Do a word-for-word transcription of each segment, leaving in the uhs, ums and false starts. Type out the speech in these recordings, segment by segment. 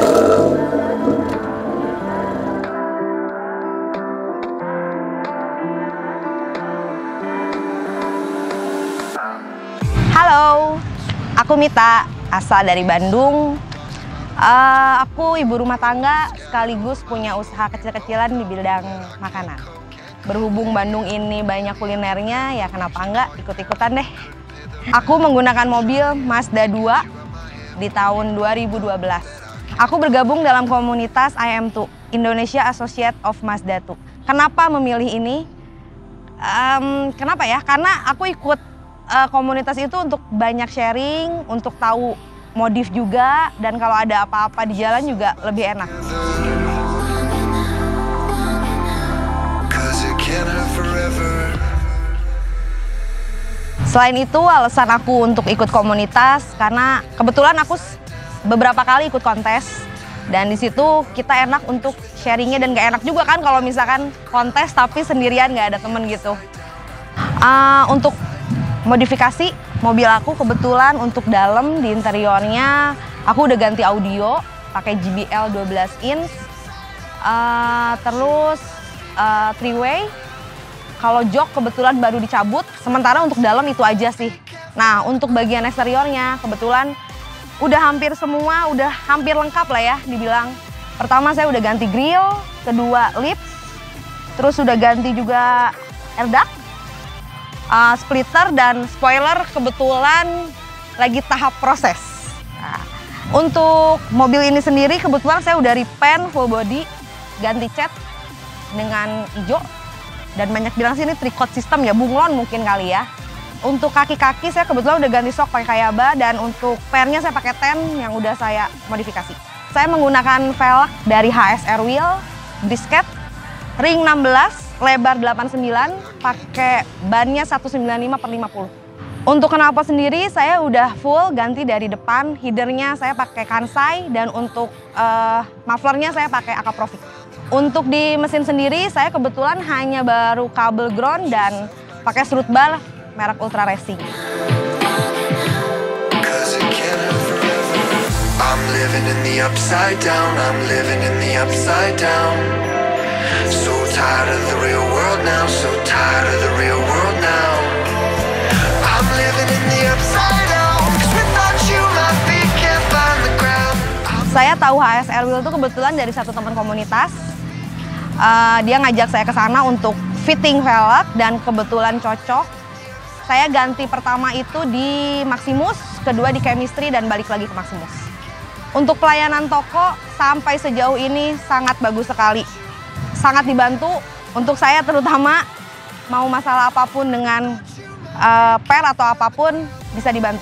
Halo, aku Mita, asal dari Bandung. Uh, aku ibu rumah tangga sekaligus punya usaha kecil-kecilan di bidang makanan. Berhubung Bandung ini banyak kulinernya, ya kenapa enggak ikut-ikutan deh. Aku menggunakan mobil Mazda dua di tahun dua ribu dua belas. Aku bergabung dalam komunitas I M two, Indonesia Associate of Mazda two. Kenapa memilih ini? Um, kenapa ya? Karena aku ikut Uh, komunitas itu untuk banyak sharing, untuk tahu modif juga, dan kalau ada apa-apa di jalan juga lebih enak. Selain itu, alasan aku untuk ikut komunitas karena kebetulan aku beberapa kali ikut kontes, dan di situ kita enak untuk sharingnya, dan gak enak juga kan kalau misalkan kontes tapi sendirian gak ada temen gitu. Uh, untuk modifikasi mobil aku, kebetulan untuk dalam di interiornya aku udah ganti audio pakai J B L dua belas inch, uh, terus uh, three way. Kalau jok kebetulan baru dicabut, sementara untuk dalam itu aja sih. Nah, untuk bagian eksteriornya kebetulan udah hampir semua, udah hampir lengkap lah ya dibilang. Pertama saya udah ganti grill, kedua lips, terus udah ganti juga air duct. Uh, splitter dan spoiler kebetulan lagi tahap proses. Nah, untuk mobil ini sendiri kebetulan saya udah repaint full body, ganti cat dengan hijau, dan banyak bilang sih ini tricot system ya, bunglon mungkin kali ya. Untuk kaki-kaki saya kebetulan udah ganti shock pakai Kayaba, dan untuk pernya saya pakai ten yang udah saya modifikasi. Saya menggunakan velg dari H S R Wheel, brisket, ring enam belas, lebar delapan puluh sembilan, pakai bannya seratus sembilan puluh lima per lima puluh. Untuk knalpot sendiri saya udah full ganti dari depan, headernya saya pakai Kansai, dan untuk uh, mufflernya saya pakai Akaprofic. Untuk di mesin sendiri saya kebetulan hanya baru kabel ground dan pakai strut bar merek Ultra Racing. I'm living in the upside down, I'm living in the upside down. So tired of the real world now, so tired of the real world now. I'm living in the upside down, 'cause without you my feet can't find the ground. Saya tahu H S R Wheel itu kebetulan dari satu teman komunitas. Uh, dia ngajak saya ke sana untuk fitting velg, dan kebetulan cocok. Saya ganti pertama itu di Maximus, kedua di Chemistry, dan balik lagi ke Maximus. Untuk pelayanan toko sampai sejauh ini sangat bagus sekali. Sangat dibantu untuk saya, terutama mau masalah apapun dengan uh, per atau apapun bisa dibantu.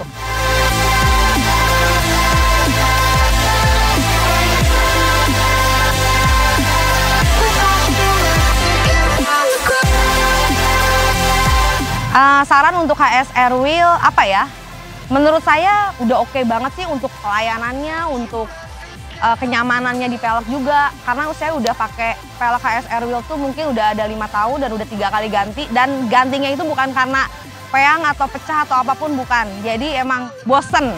Uh, saran untuk H S R Wheel apa ya? Menurut saya udah oke banget sih untuk pelayanannya, untuk Uh, kenyamanannya di velg juga, karena saya udah pakai velg H S R Wheel tuh mungkin udah ada lima tahun dan udah tiga kali ganti, dan gantinya itu bukan karena peang atau pecah atau apapun, bukan. Jadi emang bosen.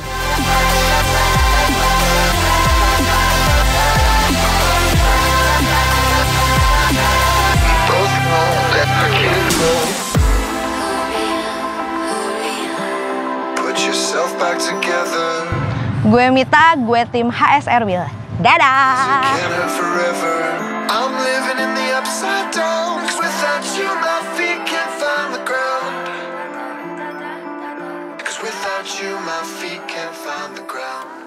Gue Mita, gue tim H S R Wheel. Dadah! I'm living in the upside down, 'cause without you my feet can't find the ground. 'Cause without you my feet can't find the ground.